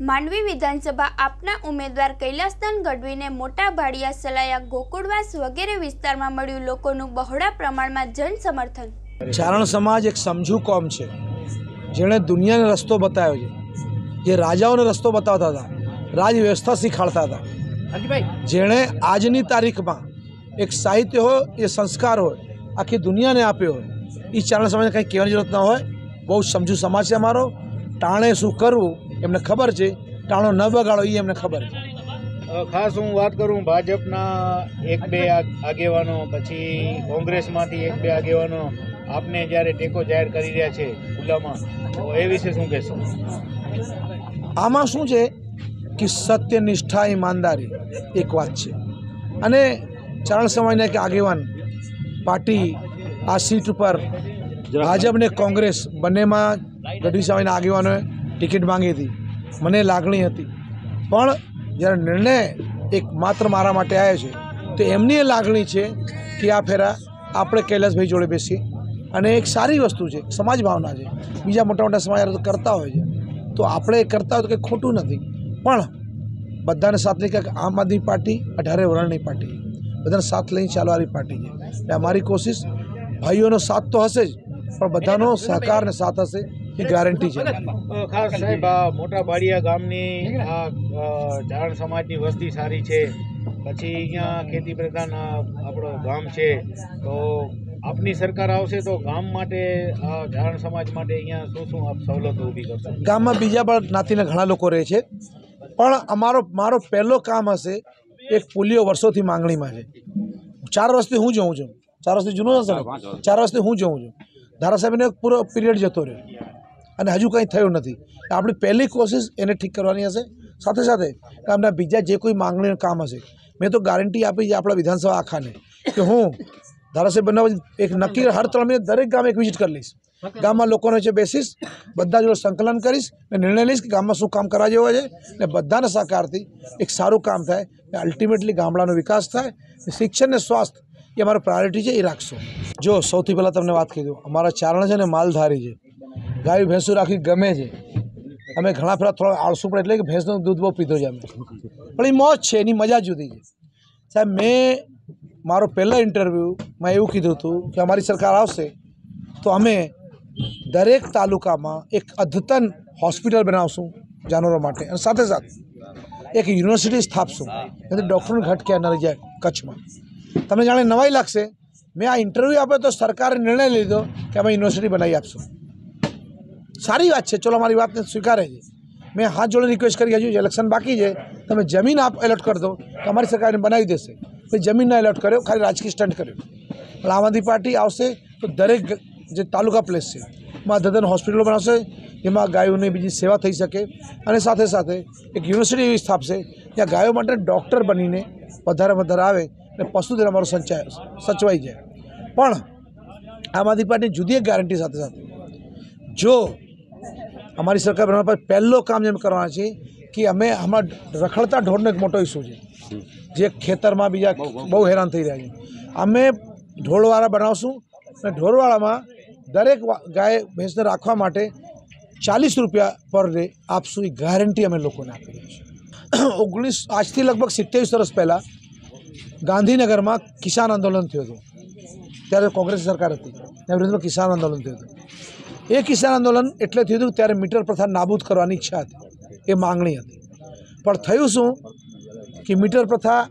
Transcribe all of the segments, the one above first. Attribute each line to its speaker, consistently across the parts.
Speaker 1: માંડવી વિધાનસભા આપના ઉમેદવાર કૈલાસદાન ગઢવીને મોટા ભાડિયા સલાયા ગોકુળવાસ વગેરે વિસ્તારમાં મળ્યું લોકોનું બહોળા પ્રમાણમાં જન સમર્થન।
Speaker 2: ચારણ સમાજ એક સમજુ કોમ છે જેણે દુનિયાને રસ્તો બતાવ્યો છે, જે રાજાઓને રસ્તો બતાવતા હતા, રાજ વ્યવસ્થા શીખવાડતા હતા, જેણે આજની તારીખમાં એક સાહિત્ય હોય, એ સંસ્કાર હોય, આખી દુનિયાને આપ્યો હોય। એ ચારણ સમાજને કંઈ કહેવાની જરૂરત ન હોય। બહુ સમજુ સમાજ છે અમારો। ટાણે શું કરવું એમને ખબર છે, ટાણો ન બગાડો એ એમને ખબર છે।
Speaker 3: ખાસ હું વાત કરું ભાજપના એક બે આગેવાનો, પછી કોંગ્રેસમાંથી એક બે આગેવાનો આપને જ્યારે ટેકો જાહેર કરી રહ્યા છે ખુલ્લામાં, તો એ વિશે શું કહેશો?
Speaker 2: આમાં શું છે કે સત્ય, નિષ્ઠા, ઈમાનદારી એક વાત છે, અને ચારણ સમાજના એક આગેવાન પાર્ટી આ સીટ ઉપર ભાજપ ને કોંગ્રેસ બંનેમાં ગઢવી સામેના આગેવાનોએ ટિકિટ માંગી હતી। મને લાગણી હતી, પણ જ્યારે નિર્ણય એક માત્ર મારા માટે આવ્યો છે તો એમની એ લાગણી છે કે આ ફેરા આપણે કૈલાસભાઈ જોડે બેસીએ, અને એક સારી વસ્તુ છે, સમાજ ભાવના છે। બીજા મોટા મોટા સમાજ કરતા હોય છે તો આપણે કરતા હોય તો કંઈ ખોટું નથી, પણ બધાને સાથ લઈ, કે આમ આદમી પાર્ટી 18 વર્ષની પાર્ટી, બધાને સાથ લઈને ચાલવાની પાર્ટી છે। એટલે અમારી કોશિશ, ભાઈઓનો સાથ તો હશે જ, પણ બધાનો સહકાર ને સાથ હશે એ ગેરંટી છે।
Speaker 3: ખાસ સાહેબ, આ મોટા ભાડિયા ગામની આ ચારણ સમાજની વસ્તી સારી છે, પછી અહીંયા ખેતી પ્રધાન આપણો ગામ છે, તો આપની સરકાર આવશે તો ગામ માટે, આ ચારણ સમાજ માટે અહીંયા શું શું આપ સવલતો ઊભી કરશો? ગામમાં
Speaker 2: બીજા પણ જ્ઞાતિના ઘણા લોકો રહે છે, પણ મારો પહેલો કામ હશે, એક પોલિયો વર્ષોથી માંગણીમાં છે। 4 વર્ષથી હું જોઉં છું, 4 વર્ષથી જૂનો હશે ને, 4 વર્ષથી હું જોઉં છું। ધારાસાહેબને પૂરો પીરિયડ જતો રહ્યો અને હજુ કંઈ થયું નથી। આપણી પહેલી કોશિશ એને ઠીક કરવાની હશે। સાથે સાથે ગામના બીજા જે કોઈ માંગણીનું કામ હશે, મેં તો ગેરંટી આપી છે આપણા વિધાનસભા આખાને કે હું ધારાસાહેબ બનાવ એક નક્કી હર 3 મહિને દરેક ગામ એક વિઝિટ કરી લઈશ, ગામમાં લોકોને વચ્ચે બેસીશ, બધા જોડે સંકલન કરીશ અને નિર્ણય લઈશ કે ગામમાં શું કામ કરવા જેવો છે, અને બધાના સહકારથી એક સારું કામ થાય, અલ્ટિમેટલી ગામડાનો વિકાસ થાય। શિક્ષણ ને સ્વાસ્થ્ય એ અમારો પ્રાયોરિટી છે, એ રાખશો। જો સૌથી પહેલાં તમને વાત કીધું, અમારા ચારણ છે ને માલધારી છે, ગાય ભેંસું રાખી ગમે છે। અમે ઘણા ફેરા થોડા આળસુ પડે એટલે કે ભેંસનું દૂધ બહુ પીધો છે અમે, પણ એ મોજ છે, એની મજા જુદી છે સાહેબ। મેં મારો પહેલો ઇન્ટરવ્યૂમાં એવું કીધું હતું કે અમારી સરકાર આવશે તો અમે દરેક તાલુકામાં એક અદ્યતન હોસ્પિટલ બનાવશું જાનવરો માટે, અને સાથે સાથે એક યુનિવર્સિટી સ્થાપશું, જેથી ડૉક્ટરની ઘટકે ન રહી જાય કચ્છમાં। તમને જાણે નવાઈ લાગશે, મેં આ ઇન્ટરવ્યૂ આપ્યો તો સરકારે નિર્ણય લીધો કે અમે યુનિવર્સિટી બનાવી આપશું। સારી વાત છે, ચલો અમારી વાતને સ્વીકારે છે। મેં હાથ જોડે રિક્વેસ્ટ કરી, હજુ ઇલેક્શન બાકી છે, તમે જમીન એલોટ કરી દો તો અમારી સરકાર બનાવી દેશે। પછી જમીન ના એલોટ કર્યો, ખાલી રાજકીય સ્ટન્ટ કર્યો। પણ આમ આદમી પાર્ટી આવશે તો દરેક જે તાલુકા પ્લેસ છે એમાં અદ્યતન હોસ્પિટલો બનાવશે, જેમાં ગાયોની બીજી સેવા થઈ શકે, અને સાથે સાથે એક યુનિવર્સિટી એવી સ્થાપશે જ્યાં ગાયો માટે ડૉક્ટર બનીને વધારે આવે અને પશુધન અમારું સચવાઈ જાય। પણ આમ આદમી પાર્ટીની જુદી એક ગેરંટી સાથે સાથે, જો અમારી સરકાર બનવા પર પહેલો કામ જેમ કરવાના છે કે અમે હમણાં રખડતા ઢોરનો એક મોટો ઇસ્યુ છે, જે ખેતરમાં બીજા બહુ હેરાન થઈ રહ્યા છે। અમે ઢોરવાળા બનાવશું, અને ઢોરવાળામાં દરેક ગાય ભેંસને રાખવા માટે 40 રૂપિયા પર ડે આપશું, એ ગેરંટી અમે લોકોને આપી રહ્યા છીએ। આજથી લગભગ 27 વર્ષ પહેલાં ગાંધીનગરમાં કિસાન આંદોલન થયું હતું, ત્યારે કોંગ્રેસ સરકાર હતી, ત્યાં વિરુદ્ધમાં કિસાન આંદોલન થયું હતું। એ કિસાન આંદોલન એટલે થયું હતું ત્યારે મીટર પ્રથા નાબૂદ કરવાની ઈચ્છા હતી, એ માંગણી હતી, પણ થયું શું કે મીટર પ્રથા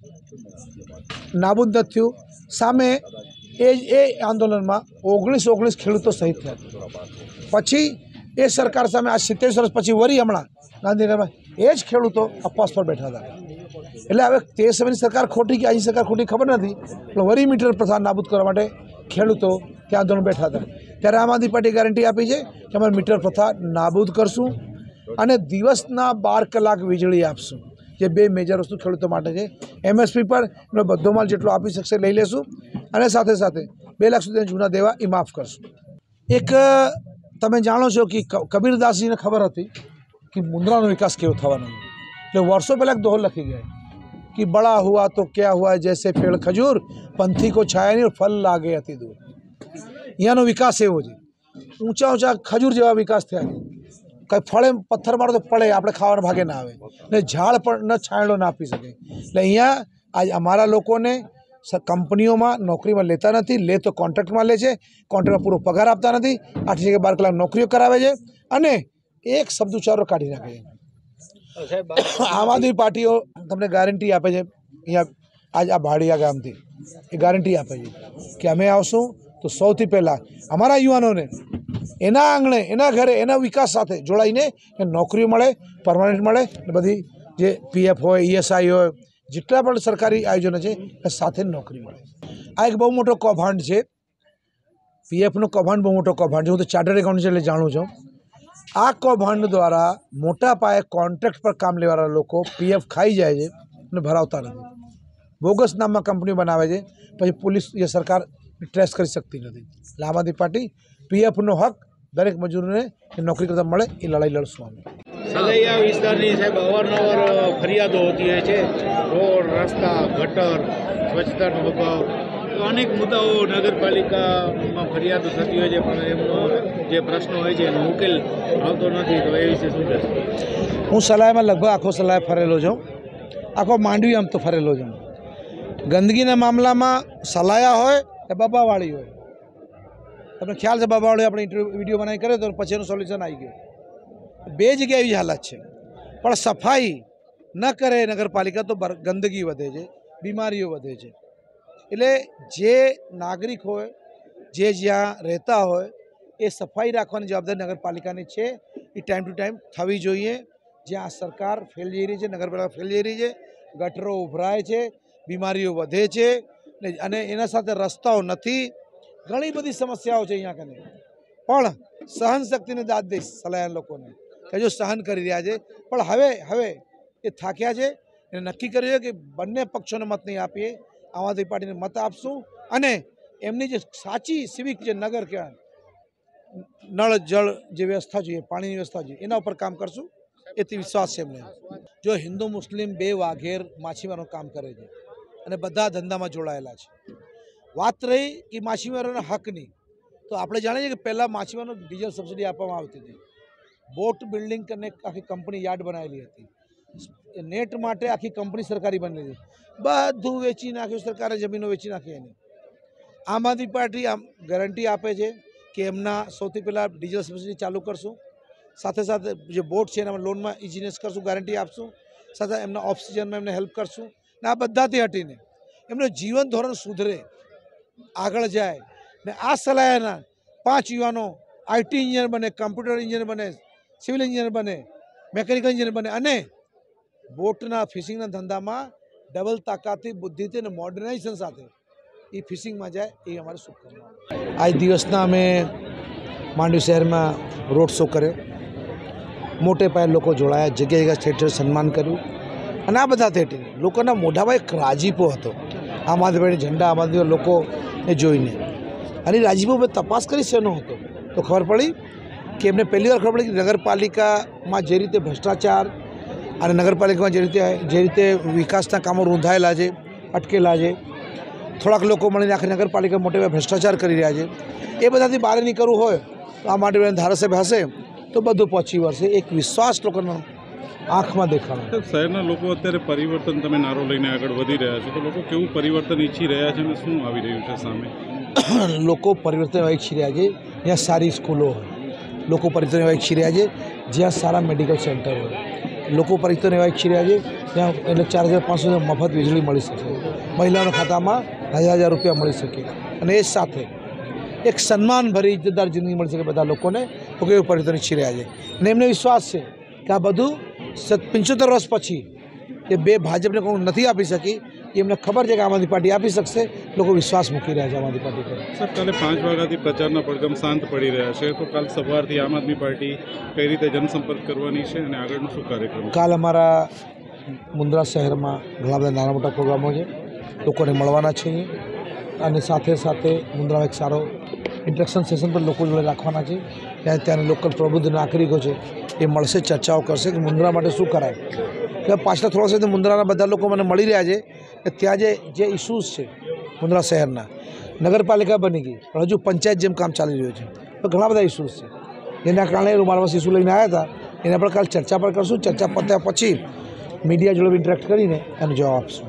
Speaker 2: નાબૂદ નથી થયું, સામે એ આંદોલનમાં 19 ખેડૂતો શહીદ થયા। પછી એ સરકાર સામે આ 27 વર્ષ પછી વળી હમણાં ગાંધીનગરમાં એ જ ખેડૂતો ઉપવાસ પર બેઠા હતા। એટલે હવે તે સમયની સરકાર ખોટી કે આજની સરકાર ખોટી ખબર નથી, પણ વળી મીટર પ્રથા નાબૂદ કરવા માટે ખેડૂતો ત્યાં આંદોલન બેઠા હતા। ત્યારે આમ આદમી પાર્ટી ગેરંટી આપી છે કે અમે મીટર પ્રથા નાબૂદ કરશું અને દિવસના 12 કલાક વીજળી આપશું, જે 2 મેજર વસ્તુ ખેડૂતો માટે છે। MSP પર એનો બધો માલ જેટલો આપી શકશે લઈ લેશું, અને સાથે સાથે 2 લાખ સુધીના જૂના દેવા એ માફ કરશું। એક તમે જાણો છો કે કબીરદાસજીને ખબર હતી કે મુન્દ્રાનો વિકાસ કેવો થવાનો, એટલે વર્ષો પહેલાં એક દોહો લખી ગયા कि बड़ा हुआ तो क्या हुआ जैसे पेड़ खजूर, पंथी को छाया नहीं और फल लागे अति दूर। यहाँ विकास एवो है, ऊंचा ऊंचा खजूर जेवा विकास थया, કંઈ ફળે પથ્થર મારો તો પડે, આપણે ખાવાના ભાગે ના આવે, ને ઝાડ પણ ન છાંયડો ના આપી શકે. એટલે અહીંયા આજ અમારા લોકોને કંપનીઓમાં નોકરીમાં લેતા નથી, લે તો કોન્ટ્રાક્ટમાં લે છે, કોન્ટ્રાક્ટમાં પૂરો પગાર આપતા નથી, 8 થી 12 કલાક નોકરીઓ કરાવે છે અને એક શબ્દ ઉચ્ચારો કાઢી નાખે છે. આમ આદમી પાર્ટીઓ તમને ગેરંટી આપે છે, અહીંયા આજ આ ભાડિયા ગામથી એ ગેરંટી આપે છે કે અમે આવશું તો સૌથી પહેલાં અમારા યુવાનોને એના આંગણે, એના ઘરે, એના વિકાસ સાથે જોડાઈને નોકરીઓ મળે, પરમાનન્ટ મળે, અને બધી જે PF હોય, ESI હોય, જેટલા પણ સરકારી આયોજનો છે એ સાથે નોકરી મળે. આ એક બહુ મોટો કૌભાંડ છે. PFનું કૌભાંડ બહુ મોટો કૌભાંડ છે. હું તો ચાર્ટર્ડ એકાઉન્ટ એટલે જાણું છું. આ કૌભાંડ દ્વારા મોટા પાયે કોન્ટ્રાક્ટ પર કામ લેવાના લોકો PF ખાઈ જાય છે અને ભરાવતા નથી. બોગસ નામમાં કંપનીઓ બનાવે છે, પછી પોલીસ એ સરકાર ટ્રેસ કરી શકતી નથી. એટલે આમ આદમી પાર્ટી PFનો હક દરેક મજૂરોને નોકરી કરતા મળે એ લડાઈ લડશું અમે.
Speaker 3: સલૈયા વિસ્તારની સાહેબ અવારનવાર ફરિયાદો હોતી હોય છે, રોડ, રસ્તા, ગટર, સ્વચ્છતાનો અભાવ, અનેક મુદ્દાઓ નગરપાલિકામાં ફરિયાદો થતી હોય છે, પણ એમનો જે પ્રશ્નો હોય છે એનો ઉકેલ આવતો નથી. તો એ વિશે શું કહેશો?
Speaker 2: હું સલાઈમાં લગભગ આખો સલાઈ ફરેલો છું, આખો માંડવી આમ તો ફરેલો છું. ગંદકીના મામલામાં સલાયા હોય કે બાબાવાળી હોય, તમને ખ્યાલ છે બાબાવાળી આપણે વિડીયો બનાવી કર્યો તો પછી એનું સોલ્યુશન આવી ગયું. બે જગ્યાએ એવી હાલત છે, પણ સફાઈ ન કરે નગરપાલિકા તો ગંદકી વધે છે, બીમારીઓ વધે છે. એટલે જે નાગરિક હોય, જે જ્યાં રહેતા હોય, એ સફાઈ રાખવાની જવાબદારી નગરપાલિકાની છે. એ ટાઈમ ટુ ટાઈમ થવી જોઈએ. જ્યાં સરકાર ફેલ જઈ રહી છે, નગરપાલિકા ફેલ જઈ રહી છે, ગટરો ઉભરાય છે, બીમારીઓ વધે છે, અને એના સાથે રસ્તાઓ નથી, ઘણી બધી સમસ્યાઓ છે અહીંયા કને. પણ સહનશક્તિને દાદ દઈશ સલાયા લોકોને કે જો સહન કરી રહ્યા છે, પણ હવે એ થાક્યા છે. એને નક્કી કર્યું છે કે બંને પક્ષોને મત નહીં આપીએ, આમ આદમી પાર્ટીને મત આપશું અને એમની જે સાચી સિવિક જે નગર કહેવાય, નળ જળ જે વ્યવસ્થા જોઈએ, પાણીની વ્યવસ્થા જોઈએ, એના ઉપર કામ કરશું. એથી વિશ્વાસ છે એમને. જો હિન્દુ મુસ્લિમ બે વાઘેર માછીમારોનું કામ કરે છે અને બધા ધંધામાં જોડાયેલા છે. વાત રહી કે માછીમારોના હકની, તો આપણે જાણીએ છીએ કે પહેલાં માછીમારોને ડીઝલ સબસિડી આપવામાં આવતી હતી. બોટ બિલ્ડિંગ કરીને આખી કંપની યાર્ડ બનાવેલી હતી. નેટ માટે આખી કંપની સરકારી બનેલી હતી. બધું વેચી નાખ્યું સરકારે, જમીનો વેચી નાખી એની. આમ આદમી પાર્ટી આમ ગેરંટી આપે છે કે એમના સૌથી પહેલાં ડીઝલ સબસિડી ચાલુ કરશું, સાથે સાથે જે બોટ છે એનામાં લોનમાં ઇઝીનેસ કરશું, ગેરંટી આપશું, સાથે એમના ઓફ સિઝનમાં એમને હેલ્પ કરશું. ને આ બધાથી હટીને એમનું જીવન ધોરણ સુધરે, આગળ જાય. ને આ સલાયાના 5 યુવાનો IT એન્જિનિયર બને, કમ્પ્યુટર એન્જિનિયર બને, સિવિલ એન્જિનિયર બને, મેકેનિકલ એન્જિનિયર બને અને બોટના ફિશિંગના ધંધામાં ડબલ તાકાતથી, બુદ્ધિથી અને મોડર્નાઇઝેશન સાથે એ ફિશિંગમાં જાય, એ અમારે શુભકામના. આજ દિવસના અમે માંડવી શહેરમાં રોડ શો કર્યો, મોટે પાયે લોકો જોડાયા, જગ્યા જગ્યા ઠેઠ સન્માન કર્યું. અને આ બધા થેટી લોકોના મોઢામાં એક રાજીપો હતો, આમ આદમી પાર્ટી ઝંડા, આમ આદમી લોકોને જોઈને. અને રાજીપો પર તપાસ કરી શેનો હતો તો ખબર પડી કે એમને પહેલી વાર ખબર પડી કે નગરપાલિકામાં જે રીતે ભ્રષ્ટાચાર અને નગરપાલિકામાં જે રીતે વિકાસના કામો રૂંધાયેલા છે, અટકેલા છે, થોડાક લોકો મળીને આખી નગરપાલિકા મોટે પાયે ભ્રષ્ટાચાર કરી રહ્યા છે, એ બધાથી બહાર નીકળવું હોય તો આ માટે ધારાસભ્ય હશે તો બધું પહોંચી વળશે. એક વિશ્વાસ લોકોનો આંખમાં દેખાડો.
Speaker 4: શહેરના લોકો અત્યારે પરિવર્તન, તમે નારો લઈને આગળ વધી રહ્યા છો, તો લોકો કેવું પરિવર્તન ઈચ્છી રહ્યા છે અને શું આવી રહ્યું છે સામે?
Speaker 2: લોકો પરિવર્તન એવા ઈચ્છી રહ્યા છે જ્યાં સારી સ્કૂલો હોય, લોકો પરિવર્તન એવા ઈચ્છી રહ્યા છે જ્યાં સારા મેડિકલ સેન્ટર હોય, લોકો પરિવર્તન એવા ઈચ્છી રહ્યા છે જ્યાં એટલે 4500 મફત વીજળી મળી શકે, મહિલાઓના ખાતામાં 1000 રૂપિયા મળી શકે, અને એ સાથે એક સન્માનભરી ઇજ્જતદાર જિંદગી મળી શકે બધા લોકોને. લોકો એવું પરિવર્તન ઈચ્છી રહ્યા છે અને એમને વિશ્વાસ છે કે આ બધું 75 વર્ષ પછી એ બે ભાજપને કોઈ નથી આપી શકી, એમને ખબર છે કે આમ આદમી પાર્ટી આપી શકશે. લોકો વિશ્વાસ મૂકી રહ્યા છે આમ આદમી પાર્ટી પર.
Speaker 4: સર, કાલે 5 વાગ્યાથી પ્રચારના પડઘમ શાંત પડી રહ્યા છે, તો કાલ સવારથી આમ આદમી પાર્ટી કઈ રીતે જનસંપર્ક કરવાની છે અને આગળનો શું કાર્યક્રમ?
Speaker 2: કાલ અમારા મુન્દ્રા શહેરમાં ઘણા બધા નાના મોટા પ્રોગ્રામો છે, લોકોને મળવાના છે અને સાથે સાથે મુન્દ્રામાં એક સારો ઇન્ટરેક્શન સેશન પણ લોકો જોડે રાખવાના છે. ત્યાંના લોકલ પ્રબુદ્ધ નાગરિકો છે એ મળશે, ચર્ચાઓ કરશે કે મુન્દ્રા માટે શું કરાય. ત્યાં પાછલા થોડા સમયથી મુન્દ્રાના બધા લોકો મને મળી રહ્યા છે કે ત્યાં જે ઇસ્યુઝ છે મુન્દ્રા શહેરના, નગરપાલિકા બની ગઈ પણ હજુ પંચાયત જેમ કામ ચાલી રહ્યું છે, તો ઘણા બધા ઇસ્યુઝ છે જેના કારણે મારા પાસે ઇસ્યુ લઈને આવ્યા હતા. એના પર કાલ ચર્ચા પર કરશું. ચર્ચા પત્યા પછી મીડિયા જોડે ઇન્ટરેક્ટ કરીને એનો જવાબ આપશું.